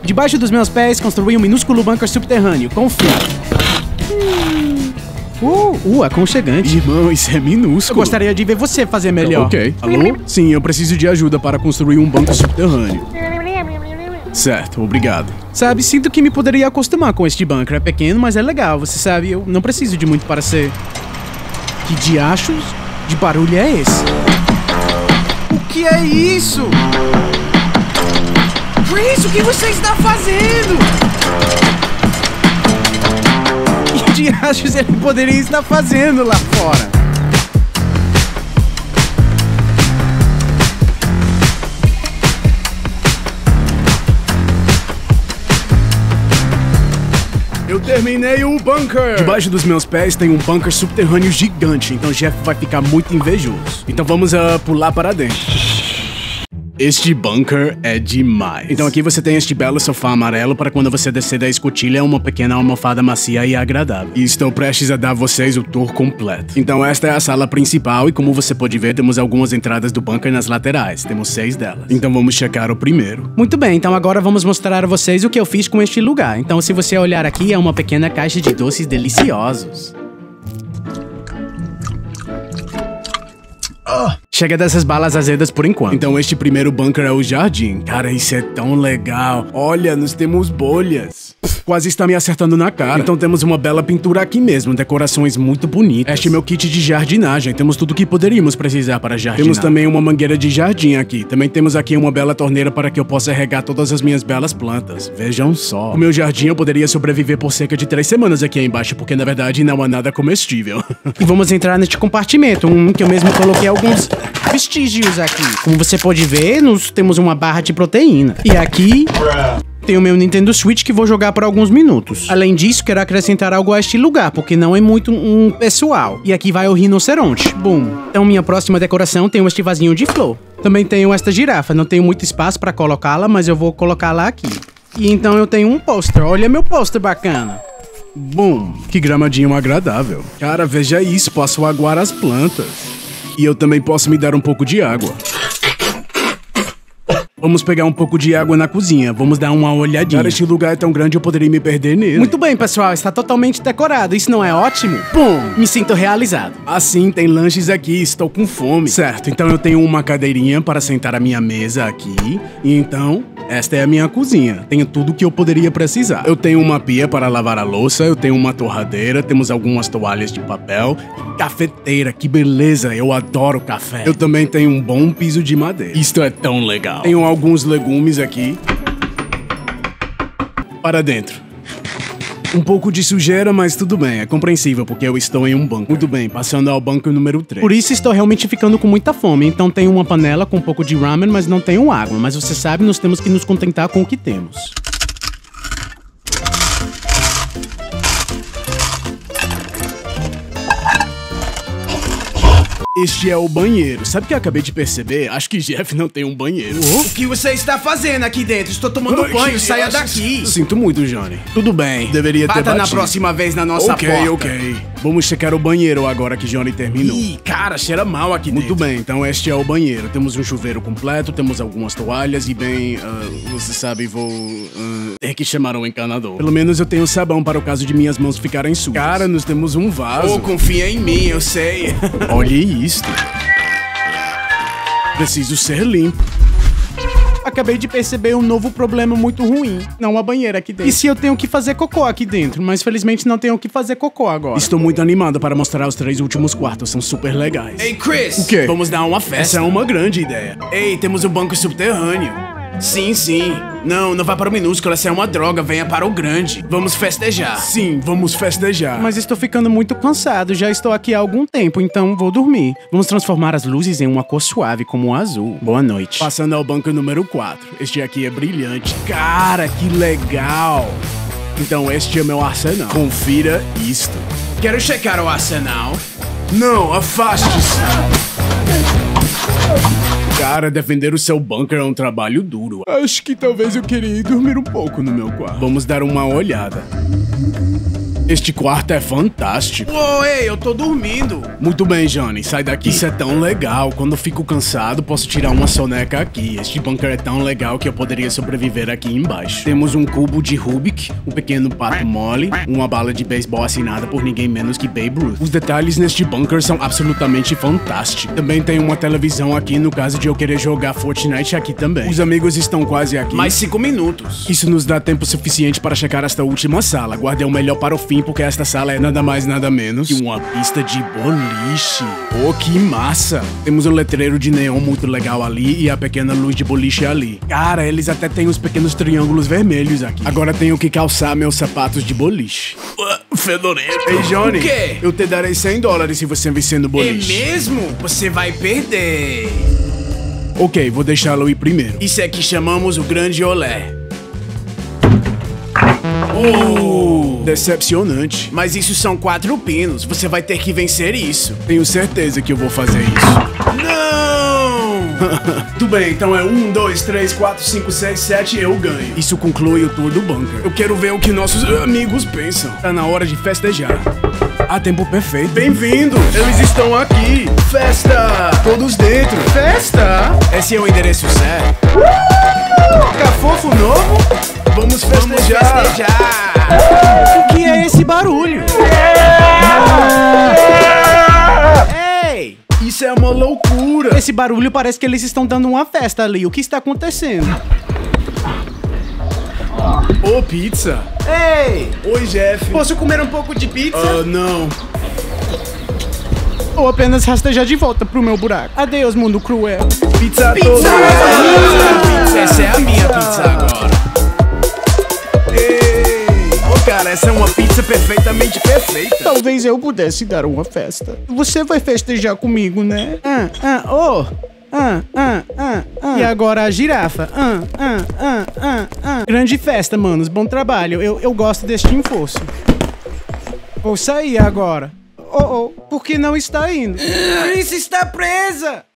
Debaixo dos meus pés, construí um minúsculo bunker subterrâneo. Confia. Aconchegante. Irmão, isso é minúsculo. Eu gostaria de ver você fazer melhor. Ok. Alô? Sim, eu preciso de ajuda para construir um bunker subterrâneo. Certo, obrigado. Sabe, sinto que me poderia acostumar com este bunker. É pequeno, mas é legal. Você sabe, eu não preciso de muito para ser... Que diachos de barulho é esse? O que é isso? Chris, o que você está fazendo? Que diachos ele poderia estar fazendo lá fora? Eu terminei o bunker! Debaixo dos meus pés tem um bunker subterrâneo gigante, então Jeff vai ficar muito invejoso. Então vamos pular para dentro. Este bunker é demais. Então aqui você tem este belo sofá amarelo para quando você descer da escotilha uma pequena almofada macia e agradável. E estou prestes a dar a vocês o tour completo. Então esta é a sala principal e como você pode ver temos algumas entradas do bunker nas laterais. Temos 6 delas. Então vamos checar o primeiro. Muito bem, então agora vamos mostrar a vocês o que eu fiz com este lugar. Então se você olhar aqui é uma pequena caixa de doces deliciosos. Chega dessas balas azedas por enquanto. Então este primeiro bunker é o jardim. Cara, isso é tão legal. Olha, nós temos bolhas. Quase está me acertando na cara. Então temos uma bela pintura aqui mesmo, decorações muito bonitas. Este é meu kit de jardinagem. Temos tudo que poderíamos precisar para jardinar. Temos também uma mangueira de jardim aqui. Também temos aqui uma bela torneira para que eu possa regar todas as minhas belas plantas. Vejam só. O meu jardim eu poderia sobreviver por cerca de 3 semanas aqui embaixo, porque na verdade não há nada comestível. E vamos entrar neste compartimento, que eu mesmo coloquei alguns vestígios aqui. Como você pode ver, nós temos uma barra de proteína. E aqui... tem o meu Nintendo Switch que vou jogar por alguns minutos. Além disso, quero acrescentar algo a este lugar, porque não é muito pessoal. E aqui vai o rinoceronte. Bum. Então minha próxima decoração tem este vasinho de flor. Também tenho esta girafa, não tenho muito espaço para colocá-la, mas eu vou colocá-la aqui. E então eu tenho um pôster, olha meu pôster bacana. Bum, que gramadinho agradável. Cara, veja isso, posso aguar as plantas. E eu também posso me dar um pouco de água. Vamos pegar um pouco de água na cozinha, vamos dar uma olhadinha. Cara, este lugar é tão grande eu poderia me perder nele. Muito bem, pessoal, está totalmente decorado, isso não é ótimo? Pum, me sinto realizado. Assim, tem lanches aqui, estou com fome. Certo, então eu tenho uma cadeirinha para sentar a minha mesa aqui. E então, esta é a minha cozinha. Tenho tudo o que eu poderia precisar. Eu tenho uma pia para lavar a louça, eu tenho uma torradeira, temos algumas toalhas de papel. Cafeteira, que beleza, eu adoro café. Eu também tenho um bom piso de madeira. Isto é tão legal. Tenho alguns legumes aqui. Para dentro. Um pouco de sujeira, mas tudo bem, é compreensível, porque eu estou em um bunker. Muito bem, passando ao bunker número 3. Por isso estou realmente ficando com muita fome, então tenho uma panela com um pouco de ramen, mas não tenho água. Mas você sabe, nós temos que nos contentar com o que temos. Este é o banheiro. Sabe o que eu acabei de perceber? Acho que Jeff não tem um banheiro. O que você está fazendo aqui dentro? Estou tomando banho, saia daqui. Sinto muito, Johnny. Tudo bem, deveria ter batido. Bata na próxima vez na nossa porta. Ok. Vamos checar o banheiro agora que Johnny terminou. Ih, cara, cheira mal aqui dentro. Muito bem, então este é o banheiro. Temos um chuveiro completo, temos algumas toalhas e bem, você sabe, vou ter que chamar um encanador. Pelo menos eu tenho sabão para o caso de minhas mãos ficarem sujas. Cara, nós temos um vaso. Oh, confia em mim, eu sei. Olhe isto. Preciso ser limpo. Acabei de perceber um novo problema muito ruim. Não há banheira aqui dentro. E se eu tenho que fazer cocô aqui dentro? Mas felizmente não tenho que fazer cocô agora. Estou muito animado para mostrar os 3 últimos quartos. São super legais. Ei, Chris! O quê? Vamos dar uma festa. Essa é uma grande ideia. Ei, temos um banco subterrâneo. Sim, sim. Não vai para o minúsculo, essa é uma droga, venha para o grande. Vamos festejar. Sim, vamos festejar. Mas estou ficando muito cansado, já estou aqui há algum tempo, então vou dormir. Vamos transformar as luzes em uma cor suave como o azul. Boa noite. Passando ao banco número 4. Este aqui é brilhante. Cara, que legal. Então este é meu arsenal. Confira isto. Quero checar o arsenal. Não, afaste-se. Cara, defender o seu bunker é um trabalho duro. Acho que talvez eu queria ir dormir um pouco no meu quarto. Vamos dar uma olhada. Este quarto é fantástico. Ô, ei, eu tô dormindo. Muito bem, Johnny, sai daqui. Isso é tão legal. Quando eu fico cansado, posso tirar uma soneca aqui. Este bunker é tão legal que eu poderia sobreviver aqui embaixo. Temos um cubo de Rubik, um pequeno pato mole, uma bala de beisebol assinada por ninguém menos que Babe Ruth. Os detalhes neste bunker são absolutamente fantásticos. Também tem uma televisão aqui no caso de eu querer jogar Fortnite aqui também. Os amigos estão quase aqui. Mais 5 minutos. Isso nos dá tempo suficiente para checar esta última sala. Guardei o melhor para o fim, porque esta sala é nada mais nada menos que uma pista de boliche. Oh, que massa! Temos um letreiro de neon muito legal ali e a pequena luz de boliche ali. Cara, eles até têm uns pequenos triângulos vermelhos aqui. Agora tenho que calçar meus sapatos de boliche. Fedoreiro. Ei, Johnny. O quê? Eu te darei $100 se você vencer no É boliche. mesmo? Você vai perder. Ok, vou deixá-lo ir primeiro. Isso é que chamamos o grande olé. Decepcionante. Mas isso são 4 pinos. Você vai ter que vencer isso. Tenho certeza que eu vou fazer isso. Não! Tudo bem, então é 1, 2, 3, 4, 5, 6, 7 eu ganho. Isso conclui o tour do bunker. Eu quero ver o que nossos amigos pensam. Tá na hora de festejar. Ah, tempo perfeito. Bem-vindo! Eles estão aqui! Festa! Todos dentro! Festa! Esse é o endereço certo. Cafofo novo? Vamos festejar! O que é esse barulho? Ei! Isso é uma loucura! Esse barulho parece que eles estão dando uma festa ali. O que está acontecendo? Ô, pizza! Ei! Oi, Jeff! Posso comer um pouco de pizza? Não. Ou apenas rastejar de volta pro meu buraco? Adeus, mundo cruel. Pizza a todos! Essa é a minha pizza agora. Cara, essa é uma pizza perfeitamente perfeita. Talvez eu pudesse dar uma festa. Você vai festejar comigo, né? E agora a girafa. Grande festa, manos. Bom trabalho. Eu gosto deste enforço. Vou sair agora. Por que não está indo? Chris está presa!